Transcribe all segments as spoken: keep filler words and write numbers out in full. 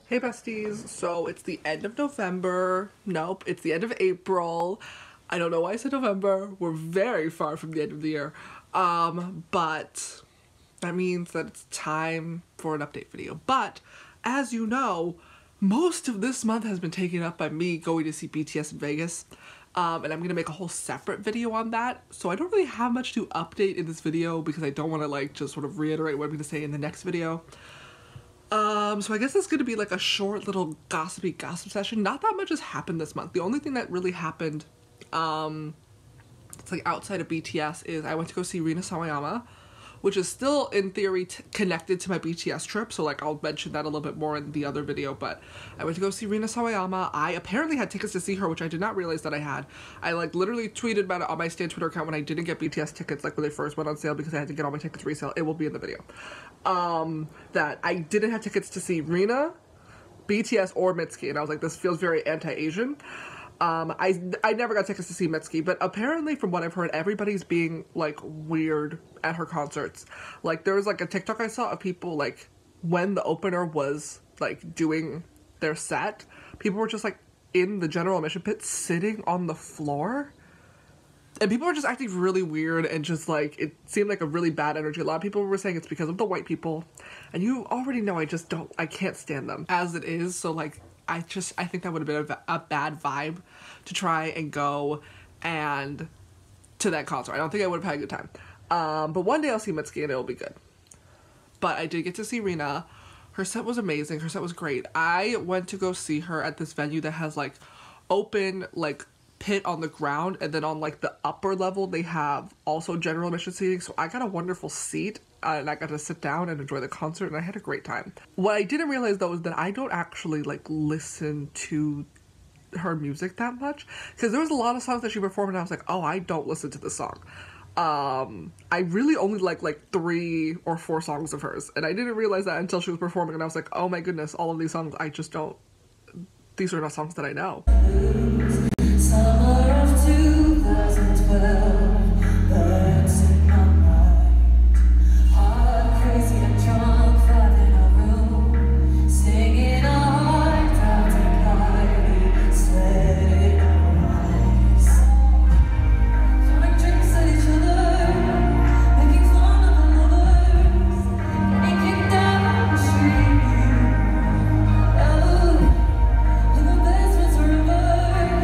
Hey besties, so it's the end of November. Nope, it's the end of April. I don't know why I said November. We're very far from the end of the year. Um, but that means that it's time for an update video. But as you know, most of this month has been taken up by me going to see B T S in Vegas. Um, and I'm gonna make a whole separate video on that. So I don't really have much to update in this video because I don't want to like just sort of reiterate what I'm gonna say in the next video. Um, so I guess it's gonna be like a short little gossipy gossip session. Not that much has happened this month. The only thing that really happened, um, it's like outside of B T S is I went to go see Rina Sawayama, which is still in theory t connected to my B T S trip. So like I'll mention that a little bit more in the other video, but I went to go see Rina Sawayama. I apparently had tickets to see her, which I did not realize that I had. I like literally tweeted about it on my Stan Twitter account when I didn't get B T S tickets, like when they first went on sale because I had to get all my tickets resale. It will be in the video. Um, that I didn't have tickets to see Rina, B T S, or Mitski, and I was like, this feels very anti-Asian. Um, I, I never got tickets to see Mitski, but apparently from what I've heard, everybody's being, like, weird at her concerts. Like, there was, like, a TikTok I saw of people, like, when the opener was, like, doing their set, people were just, like, in the general admission pit sitting on the floor. And people were just acting really weird and just, like, it seemed like a really bad energy. A lot of people were saying it's because of the white people. And you already know I just don't, I can't stand them as it is, so, like, I just, I think that would have been a, a bad vibe to try and go and to that concert. I don't think I would have had a good time. Um, but one day I'll see Mitski and it'll be good. But I did get to see Rina. Her set was amazing. Her set was great. I went to go see her at this venue that has like open like pit on the ground, and then on like the upper level they have also general admission seating. So I got a wonderful seat. Uh, and I got to sit down and enjoy the concert, and I had a great time. What I didn't realize though is that I don't actually like listen to her music that much, because there was a lot of songs that she performed and I was like, oh, I don't listen to this song. Um, I really only like like three or four songs of hers, and I didn't realize that until she was performing, and I was like, oh my goodness, all of these songs I just don't, these are not songs that I know. Summer of two thousand twelve, birds in my mind. Hard, crazy, and drunk, five in a room, singing our heart out to party, sweating our eyes. Throwing drinks at each other, making fun of the lovers, getting kicked down the street. Oh, and the best was forever.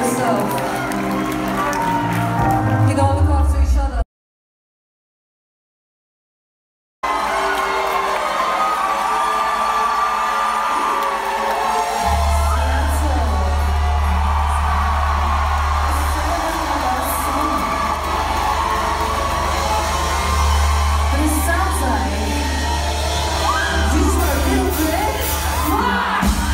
myself. We gotta look after each other. But it sounds like you just want a little bit more.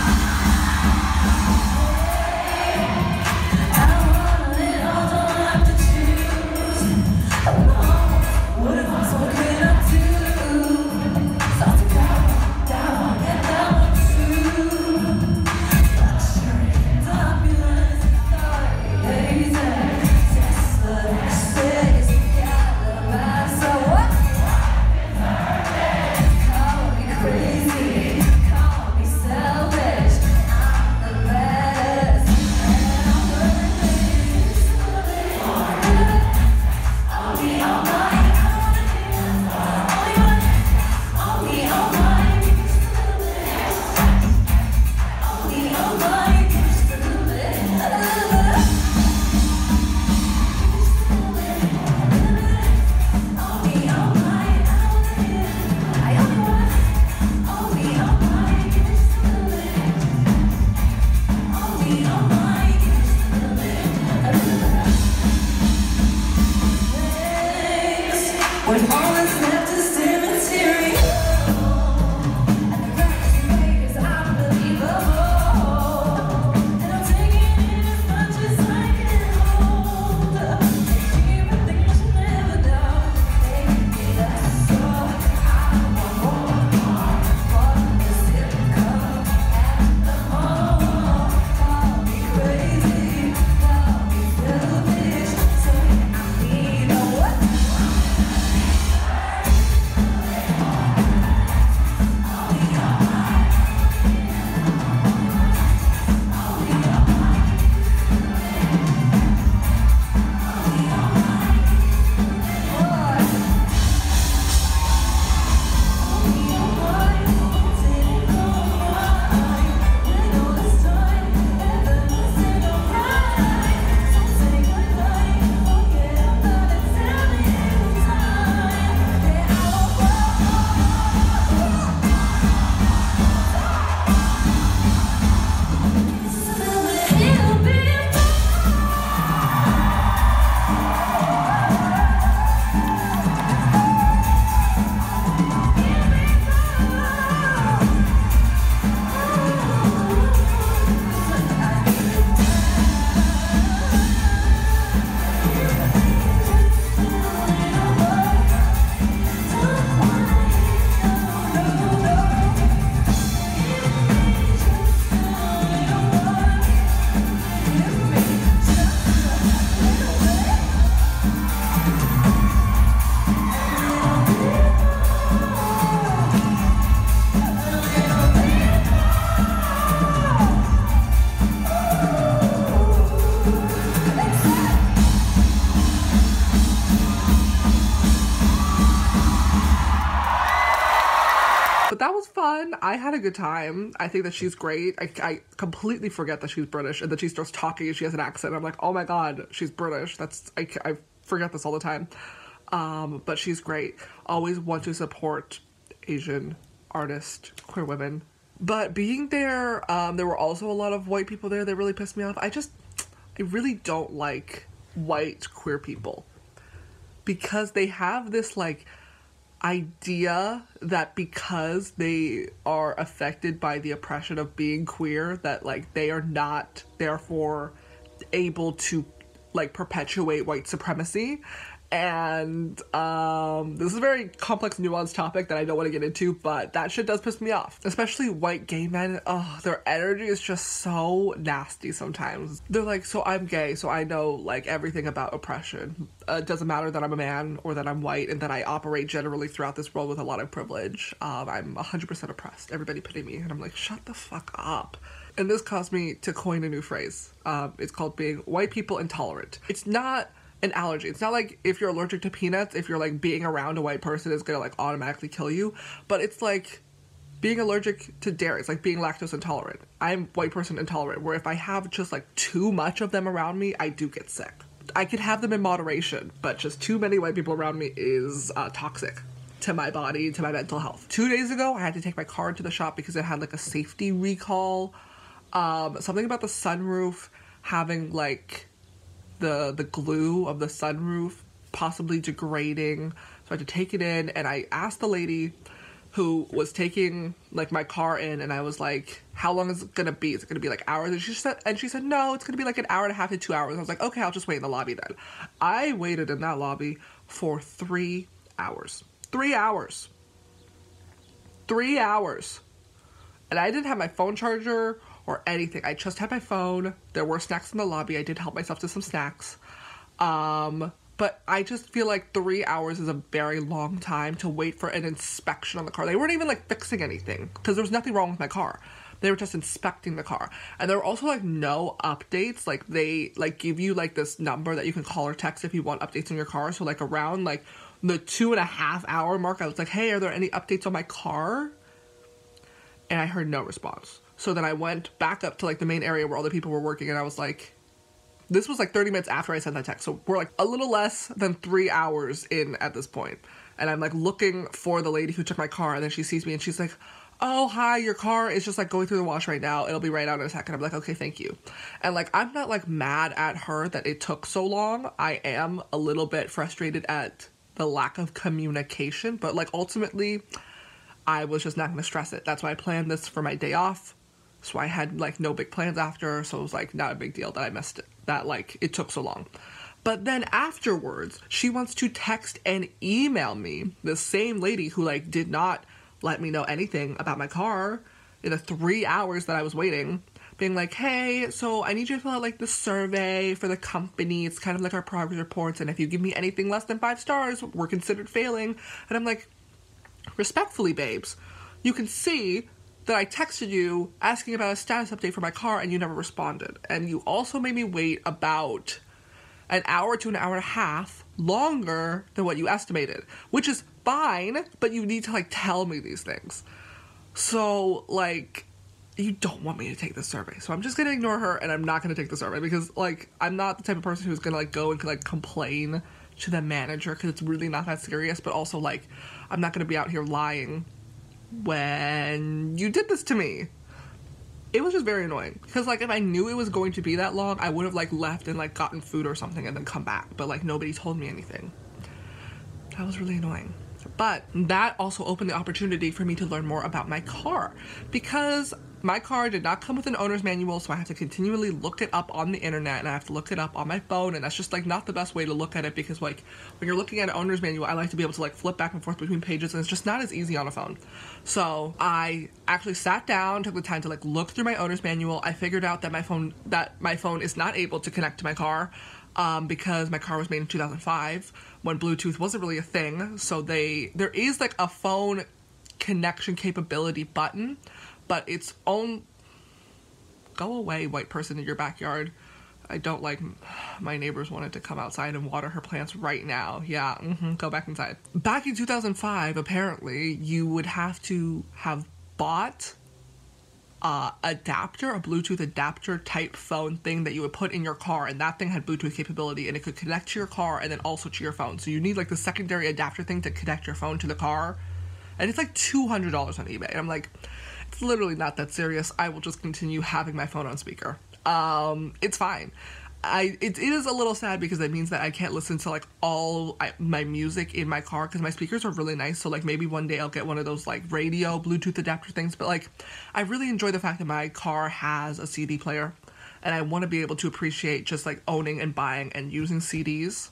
I want it all, don't have to choose. What if I'm so good at two? Start to go down and down too. Luxury, turbulence, lazy, Tesla, space, Calabash. So what? Call me crazy, call me selfish. I'm the best, and I'm perfect. I'll be all mine. I'll be all mine. I'll be all mine. Just a little bit. I'll be all mine. I only want. I'll be all mine. Just a little bit. I'll be all mine. Just a little bit. When all that's left is immaterial, and the rest you make is unbelievable, and I'm taking it as much as I can hold. Keep the things you never know, baby, that's so. I want more, more, more than this come at the moment. Call me crazy, call me selfish, say I need a what? But that was fun. I had a good time. I think that she's great. I, I completely forget that she's British, and then she starts talking and she has an accent. I'm like, oh my god, she's British. That's I, I forget this all the time. Um, but she's great. Always want to support Asian artists, queer women. But being there, um, there were also a lot of white people there that really pissed me off. I just, I really don't like white queer people because they have this like idea that because they are affected by the oppression of being queer, that like they are not therefore able to like perpetuate white supremacy. And um, this is a very complex, nuanced topic that I don't want to get into, but that shit does piss me off. Especially white gay men. Oh, their energy is just so nasty sometimes. They're like, so I'm gay, so I know like everything about oppression. Uh, it doesn't matter that I'm a man or that I'm white and that I operate generally throughout this world with a lot of privilege. Um, I'm one hundred percent oppressed. Everybody pity me. And I'm like, shut the fuck up. And this caused me to coin a new phrase. Um, it's called being white people intolerant. It's not an allergy. It's not like if you're allergic to peanuts, if you're like being around a white person is gonna like automatically kill you, but it's like being allergic to dairy. It's like being lactose intolerant. I'm white person intolerant, where if I have just like too much of them around me, I do get sick. I could have them in moderation, but just too many white people around me is uh, toxic to my body, to my mental health. Two days ago, I had to take my car to the shop because it had like a safety recall. Um, something about the sunroof having like the the glue of the sunroof possibly degrading. So I had to take it in, and I asked the lady who was taking like my car in, and I was like, how long is it gonna be? Is it gonna be like hours? And she said, and she said, no, it's gonna be like an hour and a half to two hours. I was like, okay, I'll just wait in the lobby then. I waited in that lobby for three hours. Three hours. Three hours. And I didn't have my phone charger or anything. I just had my phone. There were snacks in the lobby. I did help myself to some snacks. Um... But I just feel like three hours is a very long time to wait for an inspection on the car. They weren't even like fixing anything because there was nothing wrong with my car. They were just inspecting the car. And there were also like no updates. Like they like give you like this number that you can call or text if you want updates on your car. So like around like the two and a half hour mark, I was like, hey, are there any updates on my car? And I heard no response. So then I went back up to like the main area where all the people were working, and I was like, this was like thirty minutes after I sent that text. So we're like a little less than three hours in at this point. And I'm like looking for the lady who took my car, and then she sees me and she's like, oh, hi, your car is just like going through the wash right now. It'll be right out in a second. I'm like, okay, thank you. And like, I'm not like mad at her that it took so long. I am a little bit frustrated at the lack of communication, but like ultimately I was just not going to stress it. That's why I planned this for my day off. So I had like no big plans after. So it was like not a big deal that I missed it. That like it took so long. But then afterwards, she wants to text and email me, the same lady who like did not let me know anything about my car in the three hours that I was waiting, being like, hey, so I need you to fill out like the survey for the company. It's kind of like our progress reports, and if you give me anything less than five stars, we're considered failing. And I'm like, respectfully, babes, you can see that I texted you asking about a status update for my car and you never responded. And you also made me wait about an hour to an hour and a half longer than what you estimated, which is fine, but you need to like tell me these things. So like, you don't want me to take this survey. So I'm just gonna ignore her, and I'm not gonna take the survey because like, I'm not the type of person who's gonna like go and like complain to the manager because it's really not that serious. But also like, I'm not gonna be out here lying when you did this to me. It was just very annoying because like if I knew it was going to be that long, I would have like left and like gotten food or something and then come back, but like nobody told me anything. That was really annoying. But that also opened the opportunity for me to learn more about my car, because my car did not come with an owner's manual, so I have to continually look it up on the internet, and I have to look it up on my phone, and that's just like not the best way to look at it, because like when you're looking at an owner's manual, I like to be able to like flip back and forth between pages, and it's just not as easy on a phone. So I actually sat down, took the time to like look through my owner's manual. I figured out that my phone that my phone is not able to connect to my car um, because my car was made in two thousand five when Bluetooth wasn't really a thing. So they there is like a phone connection capability button, but its own. Go away, white person in your backyard. I don't like my neighbors wanted to come outside and water her plants right now. Yeah, mm-hmm, go back inside. Back in two thousand five, apparently, you would have to have bought a adapter, a Bluetooth adapter type phone thing that you would put in your car, and that thing had Bluetooth capability, and it could connect to your car and then also to your phone. So you need like the secondary adapter thing to connect your phone to the car, and it's like two hundred dollars on eBay. And I'm like, it's literally not that serious. I will just continue having my phone on speaker. Um, it's fine. I it, it is a little sad because it means that I can't listen to like all I, my music in my car because my speakers are really nice. So like maybe one day I'll get one of those like radio Bluetooth adapter things. But like I really enjoy the fact that my car has a C D player, and I want to be able to appreciate just like owning and buying and using C Ds.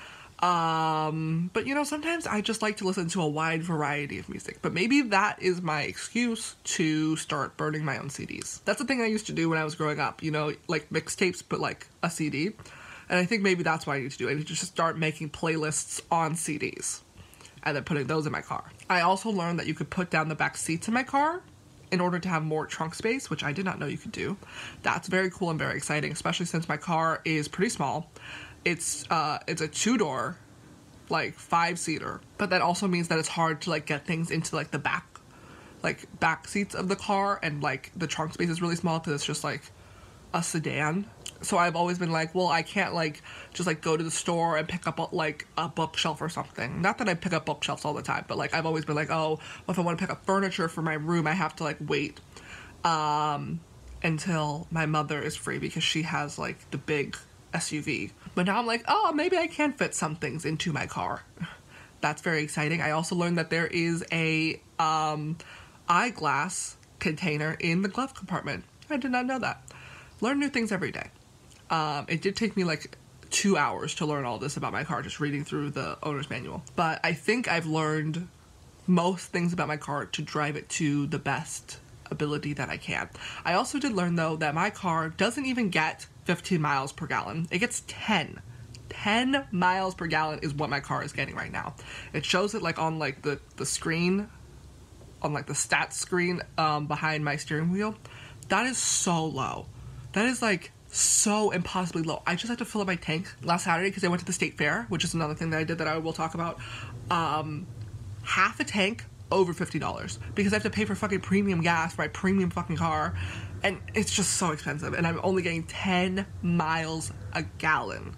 Um, but you know, sometimes I just like to listen to a wide variety of music, but maybe that is my excuse to start burning my own C Ds. That's the thing I used to do when I was growing up, you know, like mixtapes, but like a C D. And I think maybe that's what I need to do. I need to just start making playlists on C Ds and then putting those in my car. I also learned that you could put down the back seats in my car in order to have more trunk space, which I did not know you could do. That's very cool and very exciting, especially since my car is pretty small. It's uh it's a two-door, like five-seater, but that also means that it's hard to like get things into like the back. like back seats of the car, and like the trunk space is really small because it's just like a sedan. So I've always been like, well, I can't like just like go to the store and pick up a, like a bookshelf or something. Not that I pick up bookshelves all the time, but like I've always been like, oh, well, if I want to pick up furniture for my room, I have to like wait um until my mother is free because she has like the big S U V. But now I'm like, oh, maybe I can fit some things into my car. That's very exciting. I also learned that there is a um eyeglass container in the glove compartment. I did not know that. Learn new things every day. Um, it did take me like two hours to learn all this about my car, just reading through the owner's manual. But I think I've learned most things about my car to drive it to the best ability that I can. I also did learn though that my car doesn't even get fifteen miles per gallon. It gets ten. ten miles per gallon is what my car is getting right now. It shows it like on like the, the screen, on like the stats screen um, behind my steering wheel. That is so low. That is like so impossibly low. I just had to fill up my tank last Saturday because I went to the state fair, which is another thing that I did that I will talk about. Um, half a tank, over fifty dollars, because I have to pay for fucking premium gas for my premium fucking car, and it's just so expensive, and I'm only getting ten miles a gallon.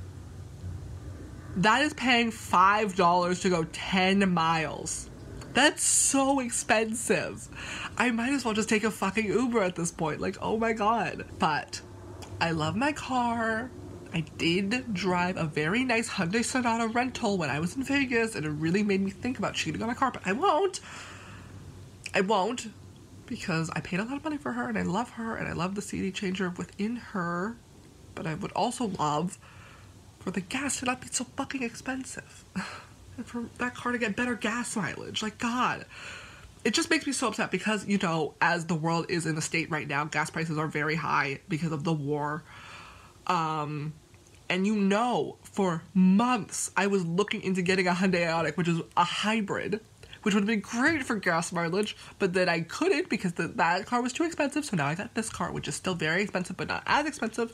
That is paying five dollars to go ten miles. That's so expensive. I might as well just take a fucking Uber at this point. Like, oh my god. But I love my car. I did drive a very nice Hyundai Sonata rental when I was in Vegas, and it really made me think about cheating on my car, but I won't. I won't, because I paid a lot of money for her, and I love her, and I love the C D changer within her, but I would also love for the gas to not be so fucking expensive. And for that car to get better gas mileage. Like, God. It just makes me so upset because, you know, as the world is in a state right now, gas prices are very high because of the war. Um, and you know, for months, I was looking into getting a Hyundai Ioniq, which is a hybrid, which would have been great for gas mileage, but then I couldn't because the, that car was too expensive, so now I got this car, which is still very expensive, but not as expensive.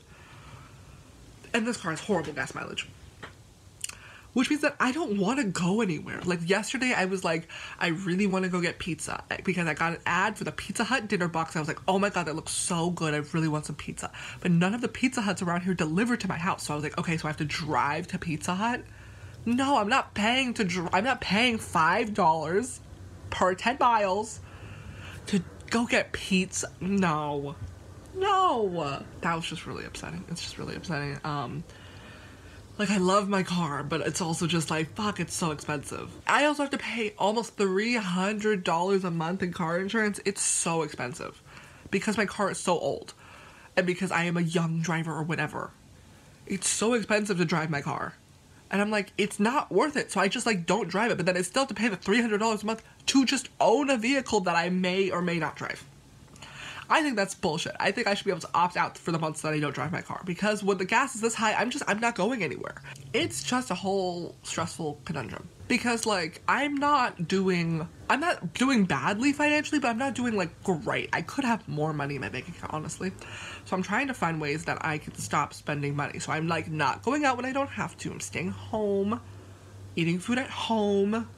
And this car has horrible gas mileage. Which means that I don't want to go anywhere. Like, yesterday, I was like, I really want to go get pizza. Because I got an ad for the Pizza Hut dinner box. I was like, oh my god, that looks so good. I really want some pizza. But none of the Pizza Huts around here delivered to my house. So I was like, okay, so I have to drive to Pizza Hut? No, I'm not paying to dr- I'm not paying five dollars per ten miles to go get pizza. No. No. That was just really upsetting. It's just really upsetting. Um... Like, I love my car, but it's also just like, fuck, it's so expensive. I also have to pay almost three hundred dollars a month in car insurance. It's so expensive. Because my car is so old. And because I am a young driver or whatever. It's so expensive to drive my car. And I'm like, it's not worth it. So I just, like, don't drive it. But then I still have to pay the three hundred dollars a month to just own a vehicle that I may or may not drive. I think that's bullshit. I think I should be able to opt out for the months that I don't drive my car, because when the gas is this high, I'm just, I'm not going anywhere. It's just a whole stressful conundrum, because like, I'm not doing, I'm not doing badly financially, but I'm not doing like great. I could have more money in my bank account, honestly. So I'm trying to find ways that I can stop spending money. So I'm like not going out when I don't have to. I'm staying home, eating food at home,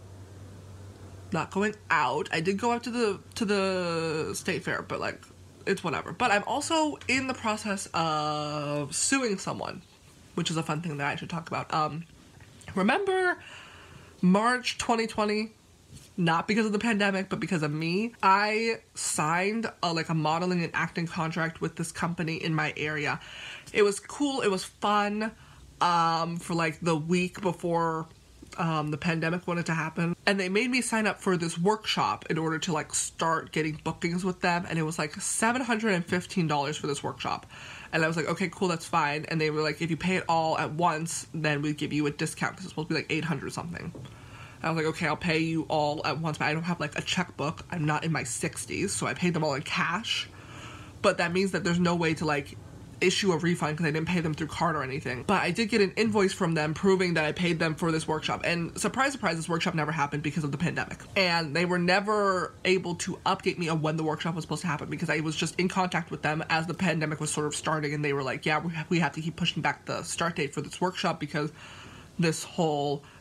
not going out. I did go out to the, to the state fair, but like, it's whatever. But I'm also in the process of suing someone, which is a fun thing that I should talk about. Um, remember March twenty twenty? Not because of the pandemic, but because of me. I signed a, like a modeling and acting contract with this company in my area. It was cool. It was fun um, for like the week before Um, the pandemic wanted to happen, and they made me sign up for this workshop in order to like start getting bookings with them, and it was like seven hundred fifteen dollars for this workshop, and I was like, okay, cool, that's fine. And they were like, if you pay it all at once, then we give you a discount, because it's supposed to be like eight hundred something. And I was like, okay, I'll pay you all at once, but I don't have like a checkbook. I'm not in my sixties, so I paid them all in cash, but that means that there's no way to like issue a refund because I didn't pay them through card or anything. But I did get an invoice from them proving that I paid them for this workshop. And surprise, surprise, this workshop never happened because of the pandemic. And they were never able to update me on when the workshop was supposed to happen, because I was just in contact with them as the pandemic was sort of starting, and they were like, yeah, we have, we have to keep pushing back the start date for this workshop because this whole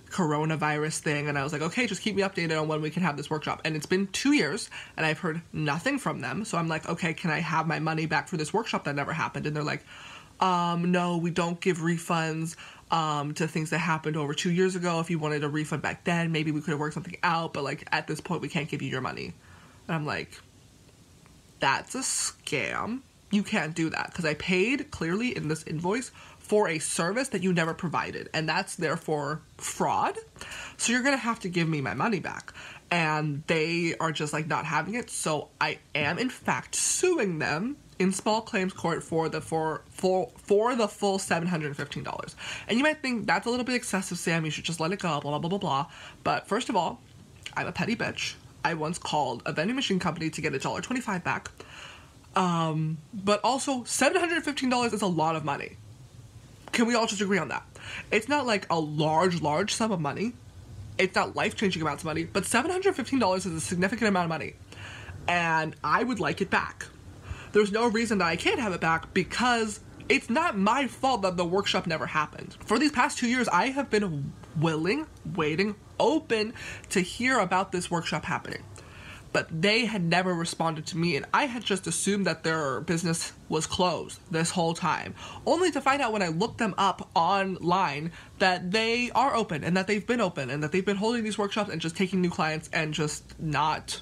coronavirus thing, and I was like, okay, just keep me updated on when we can have this workshop. And it's been two years and I've heard nothing from them. So I'm like, okay, can I have my money back for this workshop that never happened? And they're like, um no, we don't give refunds um to things that happened over two years ago. If you wanted a refund back then, maybe we could have worked something out, but like at this point we can't give you your money. And I'm like, that's a scam. You can't do that, because I paid clearly in this invoice for a service that you never provided, and that's therefore fraud. So you're gonna have to give me my money back. And they are just like not having it. So I am in fact suing them in small claims court for the for for for the full seven hundred fifteen dollars. And you might think that's a little bit excessive, Sam, you should just let it go, blah blah blah blah blah. But first of all, I'm a petty bitch. I once called a vending machine company to get a dollar twenty-five back. Um, but also seven hundred fifteen dollars is a lot of money. Can we all just agree on that? It's not like a large, large sum of money. It's not life-changing amounts of money, but seven hundred fifteen dollars is a significant amount of money. And I would like it back. There's no reason that I can't have it back, because it's not my fault that the workshop never happened. For these past two years, I have been willing, waiting, open to hear about this workshop happening. But they had never responded to me, and I had just assumed that their business was closed this whole time. Only to find out when I looked them up online that they are open, and that they've been open, and that they've been holding these workshops and just taking new clients and just not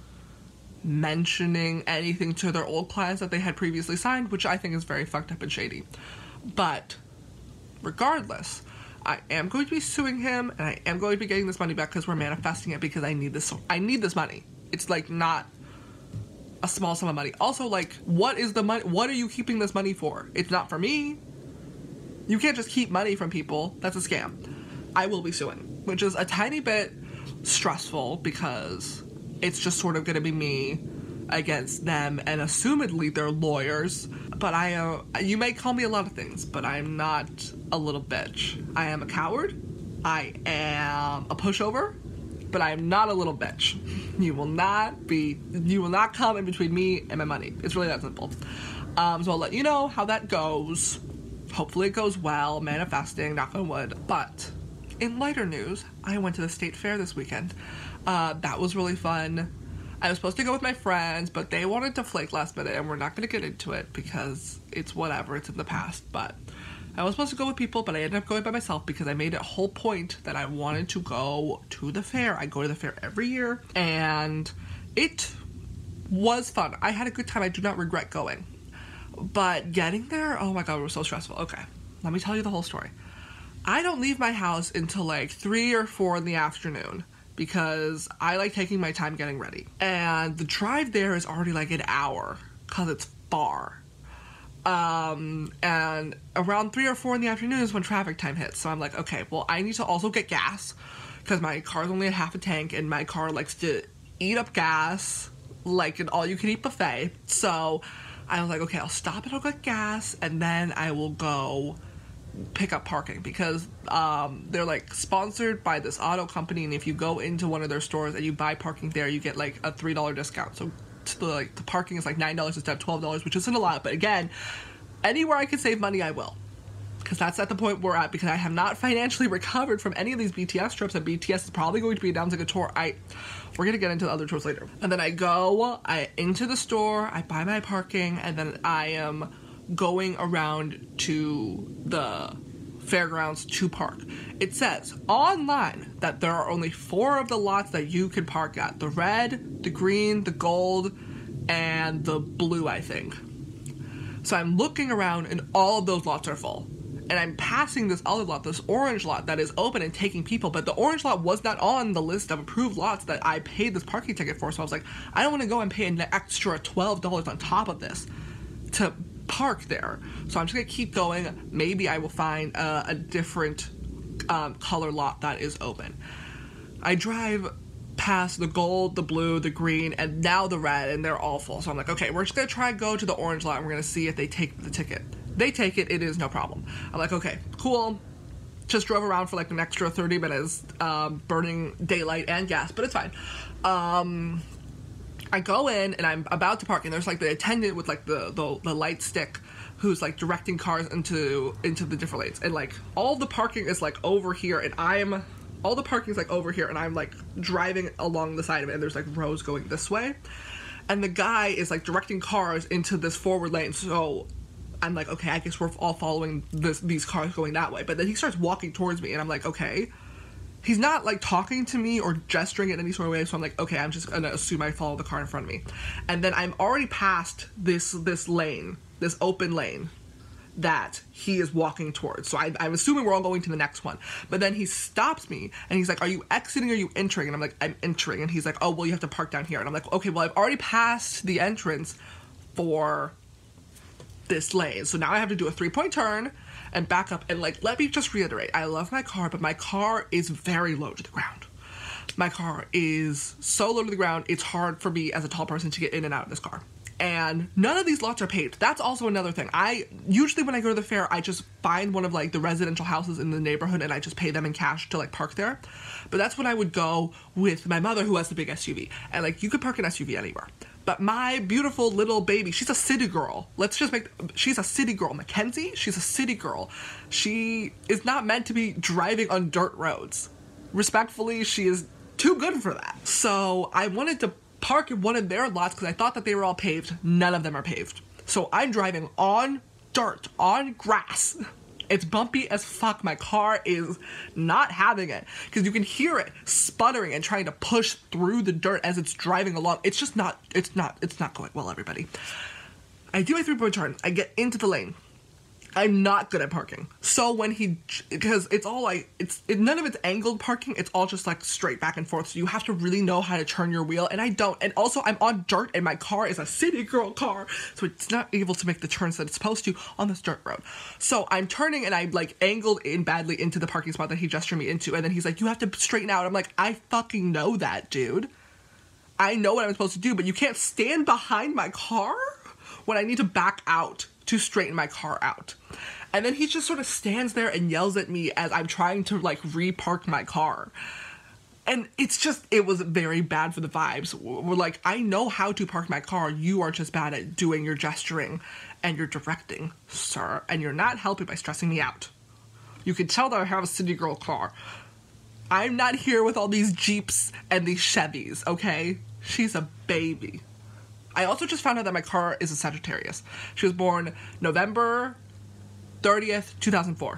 mentioning anything to their old clients that they had previously signed, which I think is very fucked up and shady. But regardless, I am going to be suing him, and I am going to be getting this money back, because we're manifesting it, because I need this I need this money. It's like not a small sum of money. Also, like, what is the money? What are you keeping this money for? It's not for me. You can't just keep money from people. That's a scam. I will be suing, which is a tiny bit stressful, because it's just sort of going to be me against them, and assumedly they're lawyers. But I, uh, you may call me a lot of things, but I'm not a little bitch. I am a coward. I am a pushover, but I am not a little bitch. You will not be, you will not come in between me and my money. It's really that simple. Um, so I'll let you know how that goes. Hopefully it goes well, manifesting, knock on wood. But in lighter news, I went to the state fair this weekend. Uh, that was really fun. I was supposed to go with my friends, but they wanted to flake last minute, and we're not going to get into it because it's whatever, it's in the past. But I was supposed to go with people, but I ended up going by myself because I made it a whole point that I wanted to go to the fair. I go to the fair every year, and it was fun. I had a good time. I do not regret going. But getting there, oh my god, it was so stressful. Okay, let me tell you the whole story. I don't leave my house until like three or four in the afternoon, because I like taking my time getting ready. And the drive there is already like an hour, because it's far. Um, and around three or four in the afternoon is when traffic time hits. So I'm like, okay, well, I need to also get gas, because my car's only at half a tank, and my car likes to eat up gas like an all-you-can-eat buffet. So I was like, okay, I'll stop and I'll get gas, and then I will go pick up parking, because um, they're like sponsored by this auto company, and if you go into one of their stores and you buy parking there, you get like a three dollar discount. So the, like the parking is like nine dollars instead of twelve dollars, which isn't a lot, but again, anywhere I can save money, I will, because that's at the point we're at, because I have not financially recovered from any of these B T S trips, and B T S is probably going to be announcing a tour. I we're gonna get into the other tours later. And then I go I into the store, I buy my parking, and then I am going around to the fairgrounds to park. It says online that there are only four of the lots that you can park at: the red, the green, the gold, and the blue, I think. So I'm looking around, and all of those lots are full. And I'm passing this other lot, this orange lot, that is open and taking people, but the orange lot was not on the list of approved lots that I paid this parking ticket for. So I was like, I don't want to go and pay an extra twelve dollars on top of this to park there. So I'm just gonna keep going. Maybe I will find uh, a different um, color lot that is open. I drive past the gold, the blue, the green, and now the red, and they're all full. So I'm like, okay, we're just gonna try and go to the orange lot, and we're gonna see if they take the ticket. They take it, it is no problem. I'm like, okay, cool. Just drove around for like an extra thirty minutes, um, burning daylight and gas, but it's fine. Um, I go in, and I'm about to park, and there's like the attendant with like the, the, the light stick who's like directing cars into into the different lanes. And like all the parking is like over here, and I'm all the parking's like over here, and I'm like driving along the side of it, and there's like rows going this way, and the guy is like directing cars into this forward lane. So I'm like, okay, I guess we're all following this these cars going that way. But then he starts walking towards me, and I'm like, okay. He's not like talking to me or gesturing in any sort of way, so I'm like, okay, I'm just gonna assume I follow the car in front of me. And then I'm already past this this lane, this open lane that he is walking towards. So I, I'm assuming we're all going to the next one. But then he stops me and he's like, are you exiting or are you entering? And I'm like, I'm entering. And he's like, oh, well, you have to park down here. And I'm like, okay, well, I've already passed the entrance for this lane. So now I have to do a three-point turn and back up. And like, let me just reiterate, I love my car, but my car is very low to the ground. My car is so low to the ground, it's hard for me as a tall person to get in and out of this car. And none of these lots are paved. That's also another thing. I usually when I go to the fair, I just find one of like the residential houses in the neighborhood and I just pay them in cash to like park there. But that's when I would go with my mother who has the big S U V. And like, you could park an S U V anywhere. But my beautiful little baby, she's a city girl. Let's just make, she's a city girl. Mackenzie, she's a city girl. She is not meant to be driving on dirt roads. Respectfully, she is too good for that. So I wanted to park in one of their lots because I thought that they were all paved. None of them are paved. So I'm driving on dirt, on grass. It's bumpy as fuck. My car is not having it because you can hear it sputtering and trying to push through the dirt as it's driving along. It's just not, it's not, it's not going well, everybody. I do my three-point turn. I get into the lane. I'm not good at parking. So when he, because it's all like, it's, it, none of it's angled parking. It's all just like straight back and forth. So you have to really know how to turn your wheel. And I don't. And also I'm on dirt and my car is a city girl car. So it's not able to make the turns that it's supposed to on this dirt road. So I'm turning and I like angled in badly into the parking spot that he gestured me into. And then he's like, you have to straighten out. I'm like, I fucking know that, dude. I know what I'm supposed to do, but you can't stand behind my car when I need to back out to straighten my car out. And then he just sort of stands there and yells at me as I'm trying to like re-park my car. And it's just, it was very bad for the vibes. We're like, I know how to park my car. You are just bad at doing your gesturing and your directing, sir. And you're not helping by stressing me out. You can tell that I have a city girl car. I'm not here with all these Jeeps and these Chevys, okay? She's a baby. I also just found out that my car is a Sagittarius. She was born November thirtieth, two thousand four.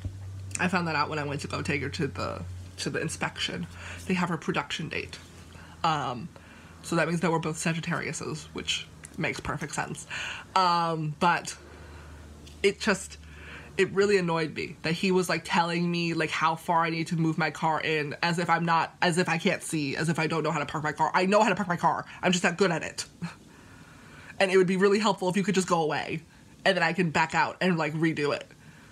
I found that out when I went to go take her to the to the inspection. They have her production date. Um, so that means that we're both Sagittariuses, which makes perfect sense. Um, but it just, it really annoyed me that he was like telling me like how far I need to move my car in as if I'm not, as if I can't see, as if I don't know how to park my car. I know how to park my car. I'm just not good at it. And it would be really helpful if you could just go away and then I can back out and like redo it.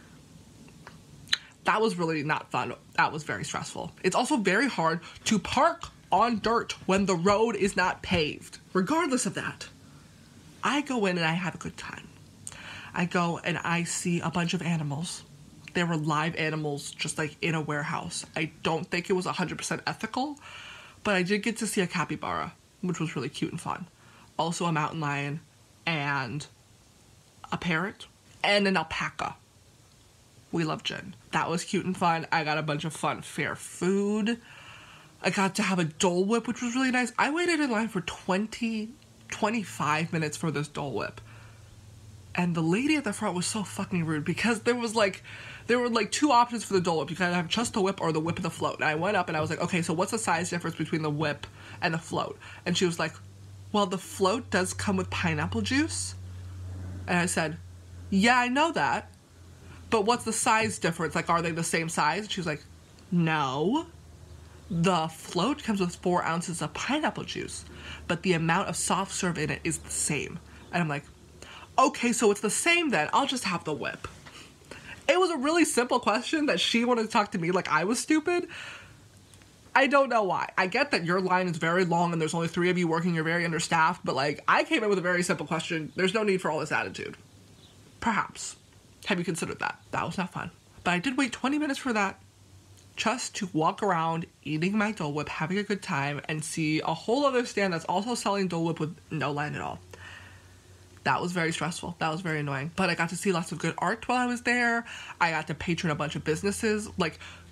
That was really not fun. That was very stressful. It's also very hard to park on dirt when the road is not paved. Regardless of that, I go in and I have a good time. I go and I see a bunch of animals. There were live animals just like in a warehouse. I don't think it was one hundred percent ethical, but I did get to see a capybara, which was really cute and fun. Also a mountain lion, and a parrot, and an alpaca. We love Jen. That was cute and fun. I got a bunch of fun fair food. I got to have a Dole Whip, which was really nice. I waited in line for twenty, twenty-five minutes for this Dole Whip. And the lady at the front was so fucking rude because there was like, there were like two options for the Dole Whip. You could have just the whip or the whip and the float. And I went up and I was like, okay, so what's the size difference between the whip and the float? And she was like, well, the float does come with pineapple juice. And I said, yeah, I know that. But what's the size difference? Like, are they the same size? And she was like, no. The float comes with four ounces of pineapple juice, but the amount of soft serve in it is the same. And I'm like, okay, so it's the same then. I'll just have the whip. It was a really simple question that she wanted to talk to me like I was stupid. I don't know why. I get that your line is very long and there's only three of you working, you're very understaffed, but like, I came in with a very simple question. There's no need for all this attitude. Perhaps. Have you considered that? That was not fun. But I did wait twenty minutes for that just to walk around eating my Dole Whip, having a good time, and see a whole other stand that's also selling Dole Whip with no line at all. That was very stressful. That was very annoying. But I got to see lots of good art while I was there. I got to patron a bunch of businesses. Like,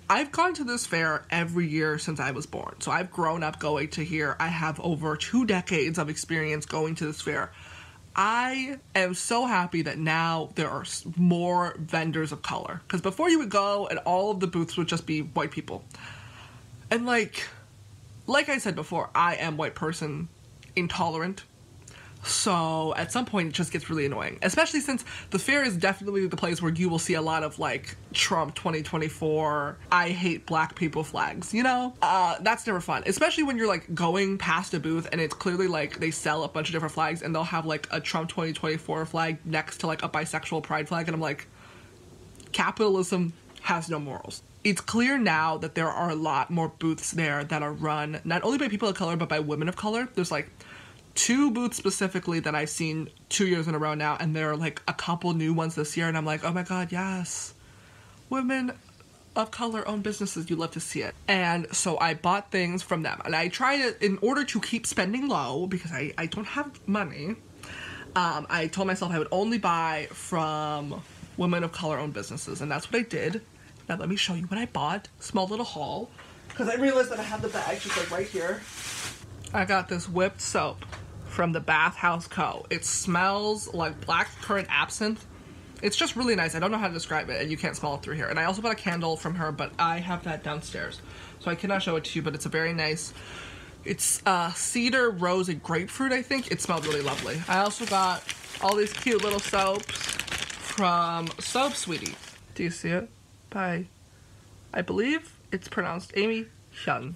I've gone to this fair every year since I was born. So I've grown up going to here. I have over two decades of experience going to this fair. I am so happy that now there are more vendors of color. Because before you would go and all of the booths would just be white people. And like, like I said before, I am white person intolerant. So at some point it just gets really annoying, especially since the fair is definitely the place where you will see a lot of like Trump twenty twenty-four, I hate black people flags, you know? Uh, that's never fun, especially when you're like going past a booth and it's clearly like they sell a bunch of different flags and they'll have like a Trump twenty twenty-four flag next to like a bisexual pride flag, and I'm like, capitalism has no morals. It's clear now that there are a lot more booths there that are run not only by people of color but by women of color. There's like two booths specifically that I've seen two years in a row now, and there are like a couple new ones this year, and I'm like, oh my god, yes, women of color own businesses, you love to see it. And so I bought things from them, and I try to, in order to keep spending low, because I, I don't have money, um, I told myself I would only buy from women of color owned businesses, and that's what I did. Now let me show you what I bought. Small little haul, because I realized that I have the bag just like right here. I got this whipped soap from the Bath House Co. It smells like black currant absinthe. It's just really nice. I don't know how to describe it, and you can't smell it through here. And I also bought a candle from her, but I have that downstairs, so I cannot show it to you, but it's a very nice, it's uh, cedar, rose, and grapefruit, I think. It smelled really lovely. I also got all these cute little soaps from Soap Sweetie. Do you see it? By, I believe it's pronounced Amy Hyun.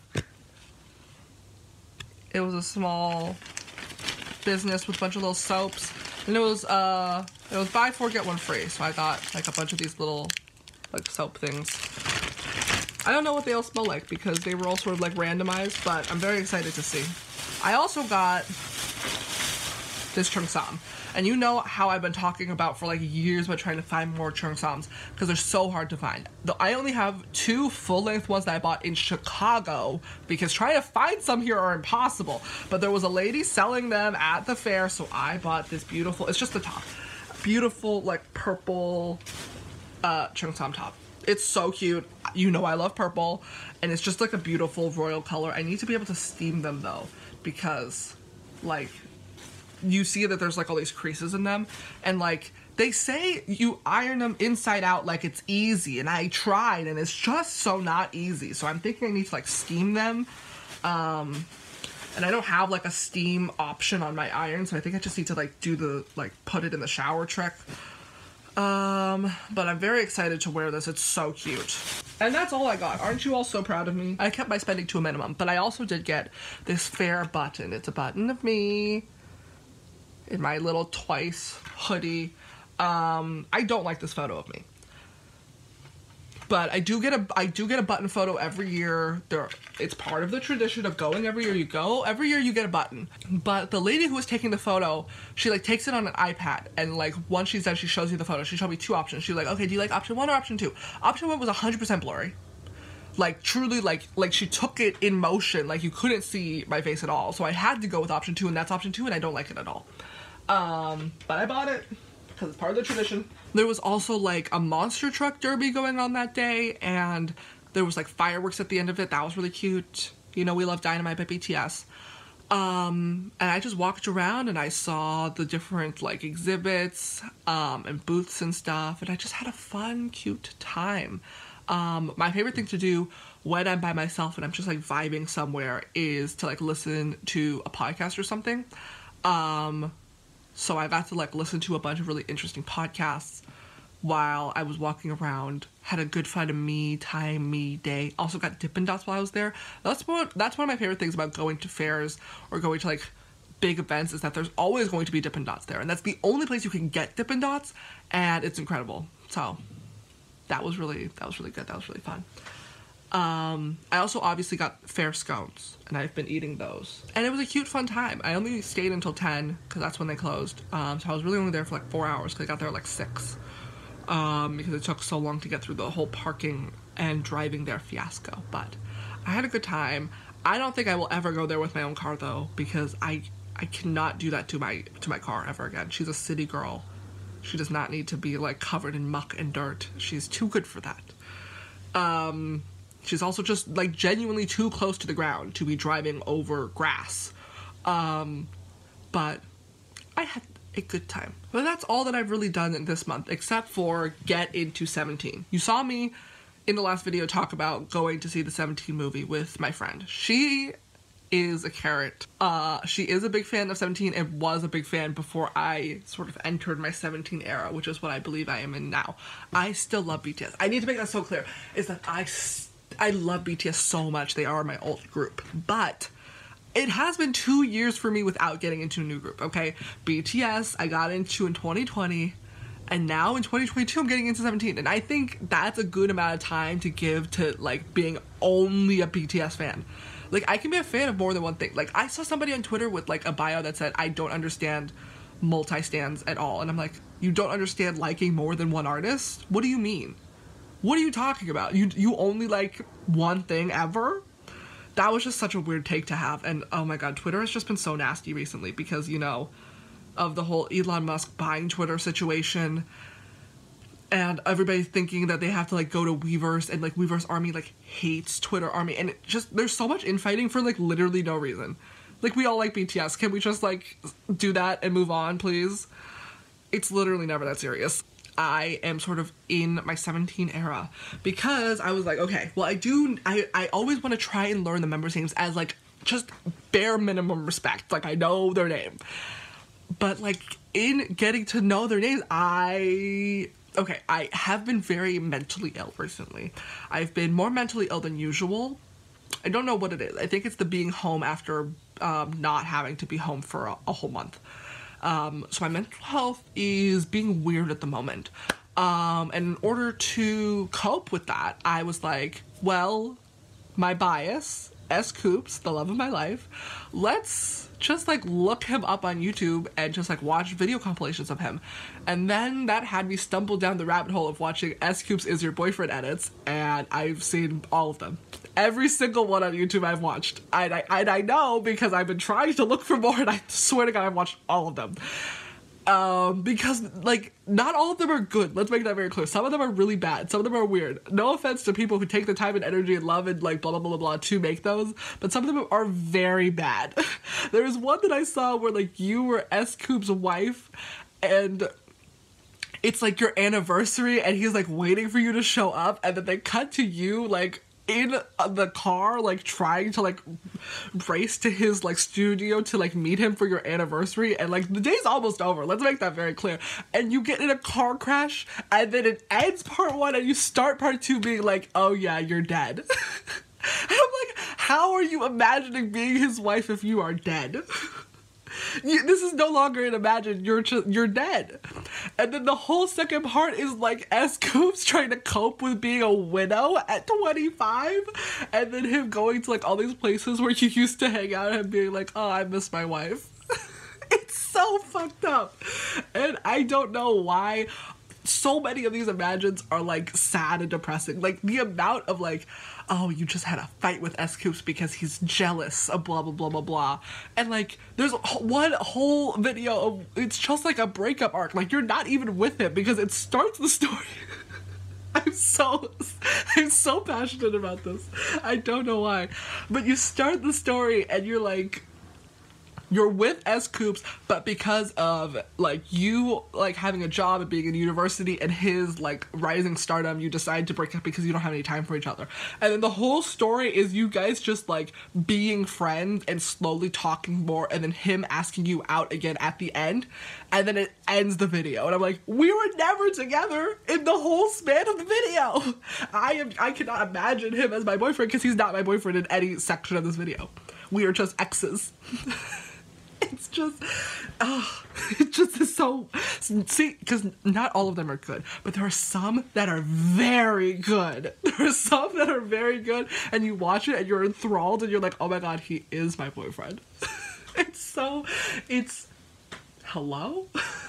It was a small business with a bunch of little soaps, and it was uh it was buy four get one free, so I got like a bunch of these little like soap things. I don't know what they all smell like because they were all sort of like randomized, but I'm very excited to see. I also got this cheongsam, and you know how I've been talking about for like years about trying to find more cheongsams because they're so hard to find. The, I only have two full-length ones that I bought in Chicago because trying to find some here are impossible, but there was a lady selling them at the fair, so I bought this beautiful, it's just the top, beautiful like purple uh, cheongsam top. It's so cute. You know I love purple, and it's just like a beautiful royal color. I need to be able to steam them though, because like you see that there's like all these creases in them, and like they say you iron them inside out like it's easy, and I tried and it's just so not easy. So I'm thinking I need to like steam them, um and I don't have like a steam option on my iron, so I think I just need to like do the like put it in the shower trick. Um but I'm very excited to wear this. It's so cute. And that's all I got. Aren't you all so proud of me? I kept my spending to a minimum, but I also did get this fair button. It's a button of me in my little Twice hoodie. Um, I don't like this photo of me, but I do get a I do get a button photo every year. There, it's part of the tradition of going every year. You go every year, you get a button. But the lady who was taking the photo, she like takes it on an iPad, and like once she's done, she shows you the photo. She showed me two options. She was like, okay, do you like option one or option two? Option one was one hundred percent blurry. Like truly, like like she took it in motion, like you couldn't see my face at all. So I had to go with option two, and that's option two, and I don't like it at all. Um, but I bought it because it's part of the tradition. There was also like a monster truck derby going on that day, and there was like fireworks at the end of it. That was really cute. You know, we love Dynamite by B T S. Um, and I just walked around and I saw the different like exhibits, um, and booths and stuff, and I just had a fun, cute time. Um, my favorite thing to do when I'm by myself and I'm just like vibing somewhere is to like listen to a podcast or something. Um, so I got to like listen to a bunch of really interesting podcasts while I was walking around. Had a good fun me time, me day. Also got Dippin' Dots while I was there. That's one, that's one of my favorite things about going to fairs or going to like big events, is that there's always going to be Dippin' Dots there. And that's the only place you can get Dippin' Dots, and it's incredible. So that was really, that was really good. That was really fun. Um, I also obviously got fair scones, and I've been eating those. And it was a cute, fun time. I only stayed until ten, because that's when they closed. Um, so I was really only there for like four hours, because I got there at like six. Um, because it took so long to get through the whole parking and driving there fiasco. But I had a good time. I don't think I will ever go there with my own car, though, because I I cannot do that to my to my car ever again. She's a city girl. She does not need to be like covered in muck and dirt. She's too good for that. Um... She's also just, like, genuinely too close to the ground to be driving over grass. Um, but I had a good time. But that's all that I've really done in this month, except for get into seventeen. You saw me in the last video talk about going to see the seventeen movie with my friend. She is a carrot. Uh, she is a big fan of seventeen and was a big fan before I sort of entered my seventeen era, which is what I believe I am in now. I still love B T S. I need to make that so clear, is that I, I love B T S so much. They are my old group. But it has been two years for me without getting into a new group, okay? B T S I got into in twenty twenty, and now in twenty twenty-two I'm getting into seventeen, and I think that's a good amount of time to give to, like, being only a B T S fan. Like, I can be a fan of more than one thing. Like, I saw somebody on Twitter with, like, a bio that said, I don't understand multi-stans at all, and I'm like, you don't understand liking more than one artist? What do you mean? What are you talking about? You, you only like one thing ever? That was just such a weird take to have, and oh my god, Twitter has just been so nasty recently because, you know, of the whole Elon Musk buying Twitter situation, and everybody thinking that they have to, like, go to Weverse, and, like, Weverse Army, like, hates Twitter Army, and it just, there's so much infighting for, like, literally no reason. Like, we all like B T S, can we just, like, do that and move on, please? It's literally never that serious. I am sort of in my seventeen era because I was like, okay, well, I do, I, I always want to try and learn the members' names as, like, just bare minimum respect. Like, I know their name. But, like, in getting to know their names, I, okay, I have been very mentally ill recently. I've been more mentally ill than usual. I don't know what it is. I think it's the being home after um, not having to be home for a, a whole month. Um, so my mental health is being weird at the moment. Um, and in order to cope with that, I was like, well, my bias, S. Coops, the love of my life, let's just, like, look him up on YouTube and just, like, watch video compilations of him. And then that had me stumble down the rabbit hole of watching S. Coops Is Your Boyfriend edits, and I've seen all of them. Every single one on YouTube I've watched. And I, and I know because I've been trying to look for more, and I swear to God I've watched all of them. Um, because, like, not all of them are good. Let's make that very clear. Some of them are really bad. Some of them are weird. No offense to people who take the time and energy and love and, like, blah, blah, blah, blah, blah, to make those. But some of them are very bad. There was one that I saw where, like, you were S. Coop's wife, and it's, like, your anniversary, and he's, like, waiting for you to show up, and then they cut to you, like, in the car, like, trying to, like, race to his, like, studio to, like, meet him for your anniversary, and, like, the day's almost over, let's make that very clear, and you get in a car crash, and then it ends part one, and you start part two being like, oh yeah, you're dead. And I'm like, how are you imagining being his wife if you are dead? You, this is no longer an imagine, you're you're dead. And then the whole second part is, like, S. Coops trying to cope with being a widow at twenty-five, and then him going to, like, all these places where you used to hang out and being like, oh, I miss my wife. It's so fucked up. And I don't know why so many of these imagines are, like, sad and depressing. Like, the amount of, like, oh, you just had a fight with S. Coops because he's jealous of blah, blah, blah, blah, blah. And, like, there's one whole video of, it's just like a breakup arc. Like, you're not even with him because it starts the story. I'm so, I'm so passionate about this. I don't know why. But you start the story and you're like, you're with S. Coops, but because of, like, you, like, having a job and being in university and his, like, rising stardom, you decide to break up because you don't have any time for each other. And then the whole story is you guys just, like, being friends and slowly talking more, and then him asking you out again at the end, and then it ends the video. And I'm like, we were never together in the whole span of the video. I am, I cannot imagine him as my boyfriend because he's not my boyfriend in any section of this video. We are just exes. It's just, oh, it just is so, see, because not all of them are good, but there are some that are very good. There are some that are very good, and you watch it and you're enthralled and you're like, oh my god, he is my boyfriend. It's so, it's, hello?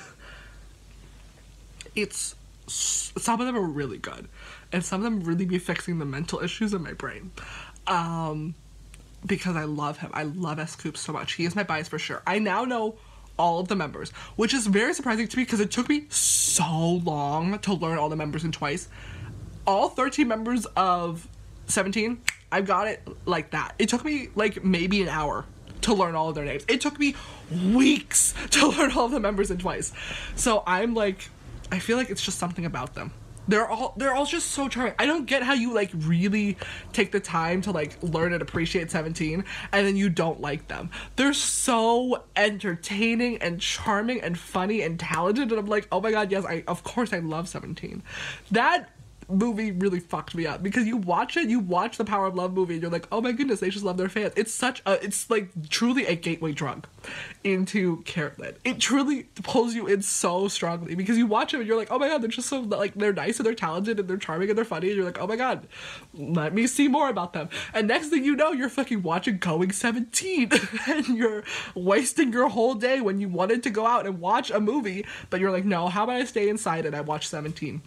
It's, some of them are really good, and some of them really be fixing the mental issues in my brain. Um... Because I love him. I love S. Coops so much. He is my bias for sure. I now know all of the members, which is very surprising to me because it took me so long to learn all the members in Twice. All thirteen members of seventeen, I got it like that. It took me like maybe an hour to learn all of their names. It took me weeks to learn all of the members in Twice. So I'm like, I feel like it's just something about them. They're all they're all just so charming. I don't get how you like really take the time to like learn and appreciate seventeen and then you don't like them. They're so entertaining and charming and funny and talented, and I'm like, oh my god, yes, I of course I love seventeen. That movie really fucked me up because you watch it, you watch the Power of Love movie and you're like, oh my goodness, they just love their fans. It's such a, it's like truly a gateway drug into Carolyn. It truly pulls you in so strongly because you watch it and you're like, oh my god, they're just so, like, they're nice and they're talented and they're charming and they're funny, and you're like, oh my god, let me see more about them. And next thing you know, you're fucking watching Going seventeen and you're wasting your whole day when you wanted to go out and watch a movie, but you're like, no, how about I stay inside and I watch seventeen?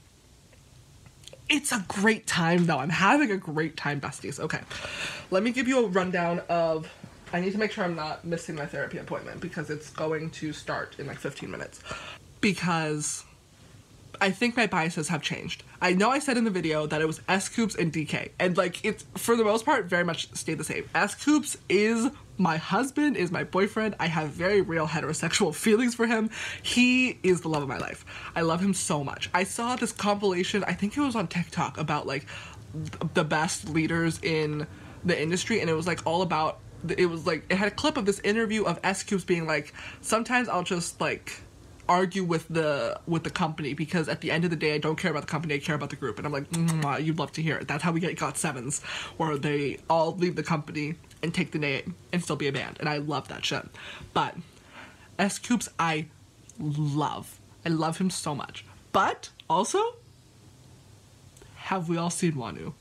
It's a great time, though. I'm having a great time, besties. Okay, let me give you a rundown of... I need to make sure I'm not missing my therapy appointment because it's going to start in like fifteen minutes. Because I think my biases have changed. I know I said in the video that it was S-Coups and D K. And like, it's, for the most part, very much stayed the same. S-Coups is my husband, is my boyfriend. I have very real heterosexual feelings for him. He is the love of my life. I love him so much. I saw this compilation, I think it was on TikTok, about like the best leaders in the industry, and it was like all about, it was like, it had a clip of this interview of S-Coups being like, sometimes I'll just like argue with the with the company because at the end of the day I don't care about the company, I care about the group. And I'm like, mm, you'd love to hear it. That's how we get Got Sevens, where they all leave the company and take the name and still be a band, and I love that shit. But S-Coups, I love I love him so much. But also, have we all seen Wonu?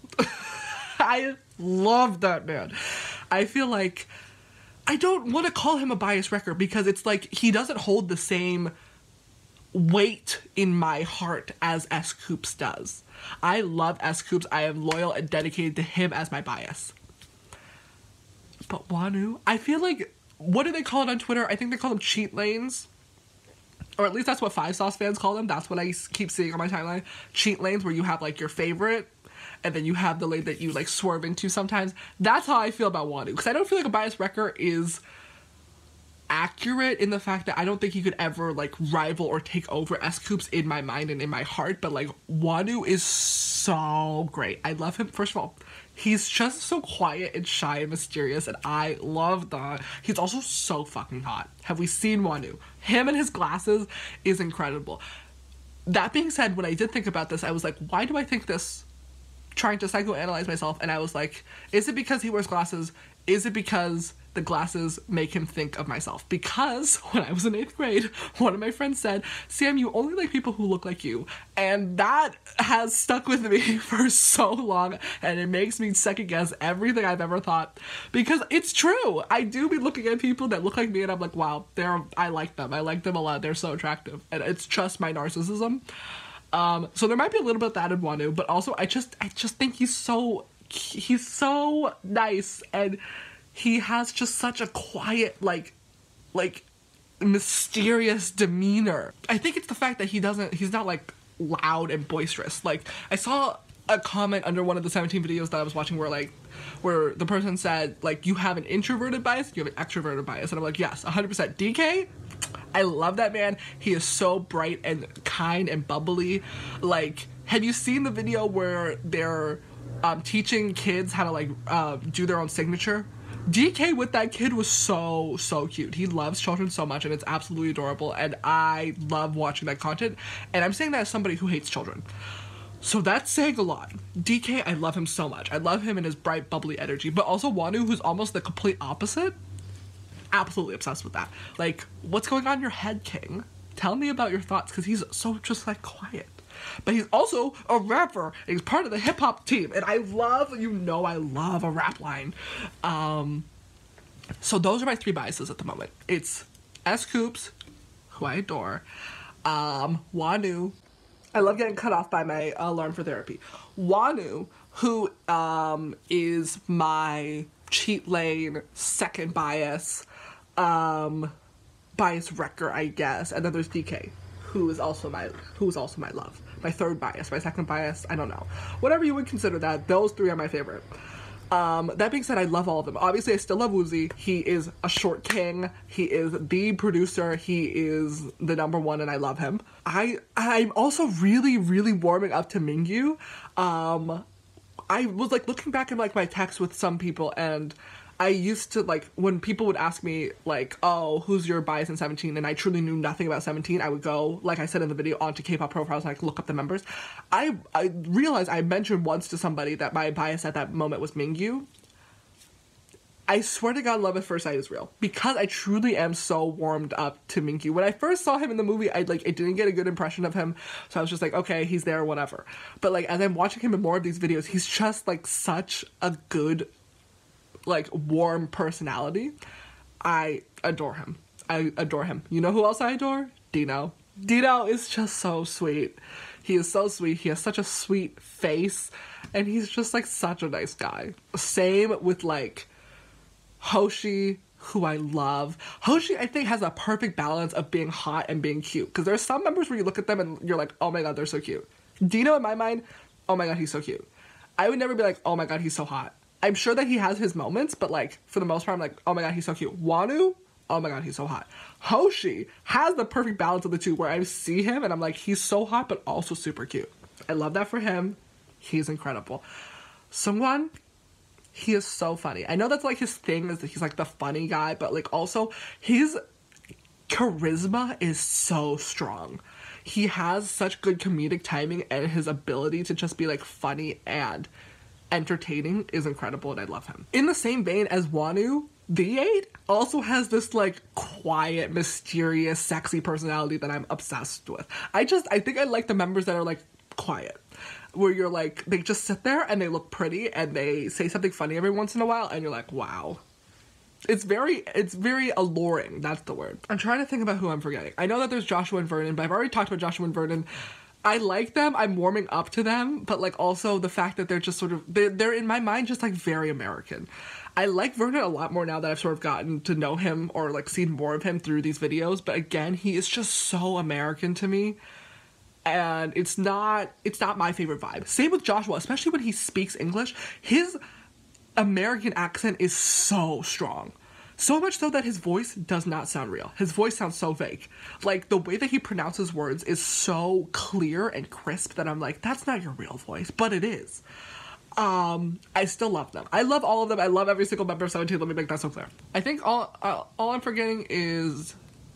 I love that man. I feel like I don't want to call him a biased wrecker because it's like he doesn't hold the same weight in my heart as S-Coups does. I love S-Coups. I am loyal and dedicated to him as my bias. But Wonu, I feel like, what do they call it on Twitter? I think they call them cheat lanes. Or at least that's what Five Sauce fans call them. That's what I keep seeing on my timeline. Cheat lanes, where you have like your favorite and then you have the lane that you like swerve into sometimes. That's how I feel about Wonu. Because I don't feel like a biased wrecker is accurate in the fact that I don't think he could ever like rival or take over S-Coups in my mind and in my heart. But like, Wonu is so great. I love him. First of all, he's just so quiet and shy and mysterious, and I love that. He's also so fucking hot. Have we seen Wonu? Him and his glasses is incredible. That being said, when I did think about this, I was like, why do I think this? Trying to psychoanalyze myself, and I was like, is it because he wears glasses? Is it because the glasses make him think of myself? Because when I was in eighth grade, one of my friends said, Sam, you only like people who look like you. And that has stuck with me for so long, and it makes me second guess everything I've ever thought. Because it's true. I do be looking at people that look like me, and I'm like, wow, they're, I like them. I like them a lot. They're so attractive. And it's just my narcissism. Um, so there might be a little bit of that in Wonu, but also I just, I just think he's so, he's so nice, and he has just such a quiet, like, like, mysterious demeanor. I think it's the fact that he doesn't, he's not, like, loud and boisterous. Like, I saw a comment under one of the seventeen videos that I was watching where, like, where the person said, like, you have an introverted bias, you have an extroverted bias, and I'm like, yes, one hundred percent. D K, I love that man. He is so bright and kind and bubbly. Like, have you seen the video where they're um, teaching kids how to, like, uh, do their own signature? D K with that kid was so, so cute. He loves children so much, and it's absolutely adorable, and I love watching that content, and I'm saying that as somebody who hates children. So that's saying a lot. D K, I love him so much. I love him and his bright, bubbly energy, but also Wonu, who's almost the complete opposite. Absolutely obsessed with that. Like, what's going on in your head, King? Tell me about your thoughts, because he's so just, like, quiet. But he's also a rapper, and he's part of the hip-hop team, and I love, you know I love a rap line. Um, so those are my three biases at the moment. It's S-Coups, who I adore, um, Wonu. I love getting cut off by my alarm for therapy. Wonu, who um, is my cheat lane second bias, um, bias wrecker, I guess. And then there's D K, who is also my who is also my love. My third bias, my second bias, I don't know. Whatever you would consider that, those three are my favorite. Um, that being said, I love all of them. Obviously, I still love Woozi. He is a short king. He is the producer. He is the number one, and I love him. I, I'm also really, really warming up to Mingyu. Um, I was, like, looking back in, like, my texts with some people, and I used to, like, when people would ask me, like, oh, who's your bias in seventeen, and I truly knew nothing about seventeen, I would go, like I said in the video, onto K-pop profiles and, like, look up the members. I, I realized I mentioned once to somebody that my bias at that moment was Mingyu. I swear to God, love at first sight is real. Because I truly am so warmed up to Mingyu. When I first saw him in the movie, I, like, I didn't get a good impression of him, so I was just like, okay, he's there, whatever. But, like, as I'm watching him in more of these videos, he's just, like, such a good, like, warm personality. I adore him. I adore him. You know who else I adore? Dino. Dino is just so sweet. He is so sweet. He has such a sweet face, and he's just, like, such a nice guy. Same with, like, Hoshi, who I love. Hoshi, I think, has a perfect balance of being hot and being cute, because there's some members where you look at them and you're like, oh my god, they're so cute. Dino, in my mind, oh my god, he's so cute. I would never be like, oh my god, he's so hot. I'm sure that he has his moments, but, like, for the most part, I'm like, oh my god, he's so cute. Wonu, oh my god, he's so hot. Hoshi has the perfect balance of the two, where I see him and I'm like, he's so hot, but also super cute. I love that for him. He's incredible. Seungwon, he is so funny. I know that's, like, his thing, is that he's, like, the funny guy, but, like, also, his charisma is so strong. He has such good comedic timing, and his ability to just be, like, funny and entertaining is incredible, and I love him. In the same vein as Wonu, V eight also has this, like, quiet, mysterious, sexy personality that I'm obsessed with. I just, I think I like the members that are, like, quiet. Where you're like, they just sit there and they look pretty and they say something funny every once in a while and you're like, wow. It's very, it's very alluring, that's the word. I'm trying to think about who I'm forgetting. I know that there's Joshua and Vernon, but I've already talked about Joshua and Vernon. I like them, I'm warming up to them, but, like, also the fact that they're just sort of, they're, they're in my mind just, like, very American. I like Vernon a lot more now that I've sort of gotten to know him or, like, seen more of him through these videos, but again, he is just so American to me. And it's not, it's not my favorite vibe. Same with Joshua, especially when he speaks English. His American accent is so strong. So much so that his voice does not sound real. His voice sounds so fake. Like, the way that he pronounces words is so clear and crisp that I'm like, that's not your real voice, but it is. Um, I still love them. I love all of them. I love every single member of seventeen. Let me make that so clear. I think all, uh, all I'm forgetting is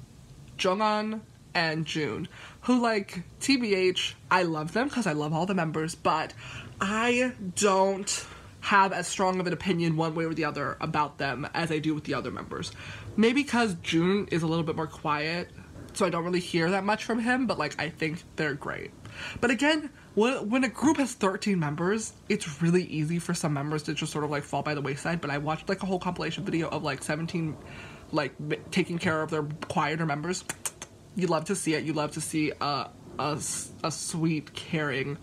Jonghan and June, who, like, T B H, I love them because I love all the members, but I don't have as strong of an opinion one way or the other about them as I do with the other members. Maybe because June is a little bit more quiet, so I don't really hear that much from him, but, like, I think they're great. But again, when, when a group has thirteen members, it's really easy for some members to just sort of, like, fall by the wayside, but I watched, like, a whole compilation video of, like, seventeen, like, taking care of their quieter members. You love to see it. You love to see a, a, a sweet, caring,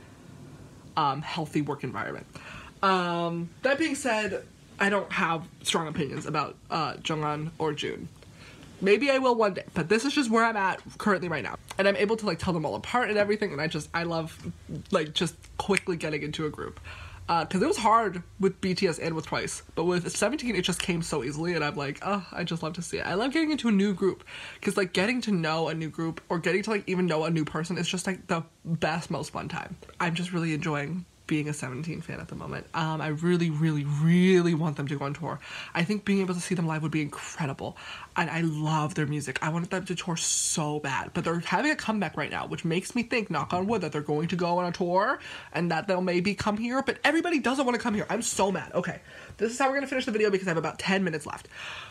um, healthy work environment. Um, that being said, I don't have strong opinions about uh, Jonghan or June. Maybe I will one day, but this is just where I'm at currently right now. And I'm able to, like, tell them all apart and everything, and I just, I love, like, just quickly getting into a group. Because uh, it was hard with B T S and with Twice, but with seventeen it just came so easily, and I'm like, oh, I just love to see it. I love getting into a new group, because, like, getting to know a new group, or getting to, like, even know a new person is just, like, the best, most fun time. I'm just really enjoying being a seventeen fan at the moment. Um, I really, really, really want them to go on tour. I think being able to see them live would be incredible. And I love their music. I wanted them to tour so bad. But they're having a comeback right now, which makes me think, knock on wood, that they're going to go on a tour and that they'll maybe come here. But everybody doesn't want to come here. I'm so mad. Okay, this is how we're going to finish the video because I have about ten minutes left.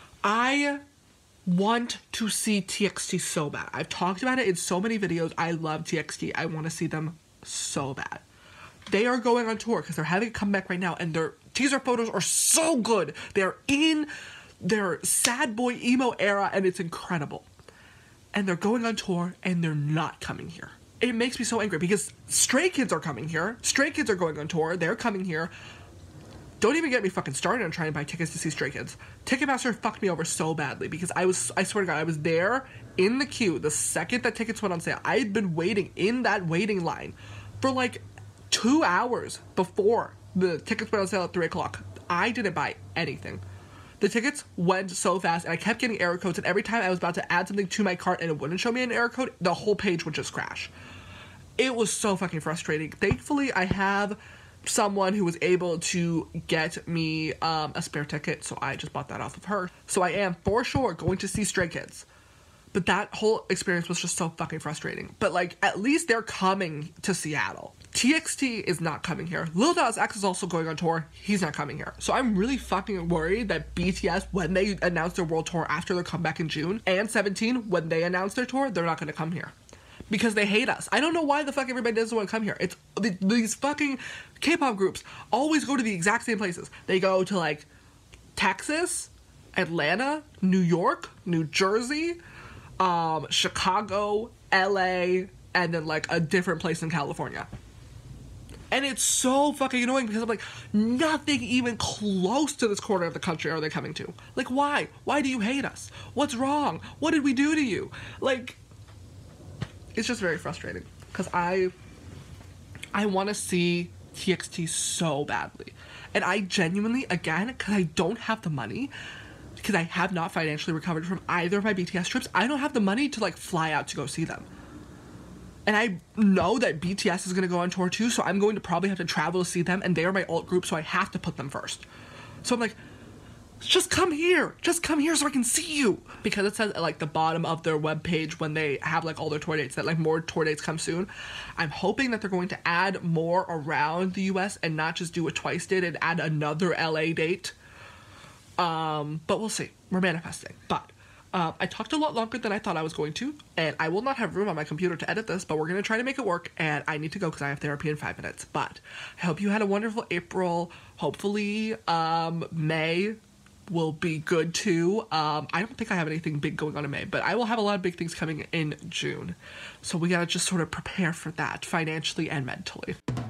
I want to see T X T so bad. I've talked about it in so many videos. I love T X T. I want to see them so bad. They are going on tour because they're having a comeback right now, and their teaser photos are so good. They're in their sad boy emo era, and it's incredible. And they're going on tour, and they're not coming here. It makes me so angry because Stray Kids are coming here. Stray Kids are going on tour. They're coming here. Don't even get me fucking started on trying to buy tickets to see Stray Kids. Ticketmaster fucked me over so badly because I was, I swear to God, I was there in the queue the second that tickets went on sale. I had been waiting in that waiting line for like two hours before the tickets went on sale at three o'clock. I didn't buy anything. The tickets went so fast, and I kept getting error codes, and every time I was about to add something to my cart and it wouldn't show me an error code, the whole page would just crash. It was so fucking frustrating. Thankfully, I have someone who was able to get me um, a spare ticket, so I just bought that off of her. So I am, for sure, going to see Stray Kids. But that whole experience was just so fucking frustrating. But, like, at least they're coming to Seattle. T X T is not coming here. Lil Nas X is also going on tour. He's not coming here. So I'm really fucking worried that B T S, when they announce their world tour after their comeback in June, and seventeen, when they announce their tour, they're not going to come here. Because they hate us. I don't know why the fuck everybody doesn't want to come here. It's these fucking K-pop groups always go to the exact same places. They go to, like, Texas, Atlanta, New York, New Jersey, um, Chicago, L A, and then, like, a different place in California. And it's so fucking annoying because I'm like, nothing even close to this corner of the country are they coming to. Like, why? Why do you hate us? What's wrong? What did we do to you? Like, it's just very frustrating because I, I want to see T X T so badly. And I genuinely, again, because I don't have the money, because I have not financially recovered from either of my B T S trips, I don't have the money to, like, fly out to go see them. And I know that B T S is going to go on tour too, so I'm going to probably have to travel to see them, and they are my alt group, so I have to put them first. So I'm like, just come here. Just come here so I can see you. Because it says at, like, the bottom of their webpage when they have, like, all their tour dates that, like, more tour dates come soon. I'm hoping that they're going to add more around the U S and not just do what Twice did and add another L A date. Um, but we'll see. We're manifesting. But Um, I talked a lot longer than I thought I was going to, and I will not have room on my computer to edit this, but we're going to try to make it work, and I need to go because I have therapy in five minutes. But I hope you had a wonderful April. Hopefully, um, May will be good too. Um, I don't think I have anything big going on in May, but I will have a lot of big things coming in June. So we got to just sort of prepare for that financially and mentally.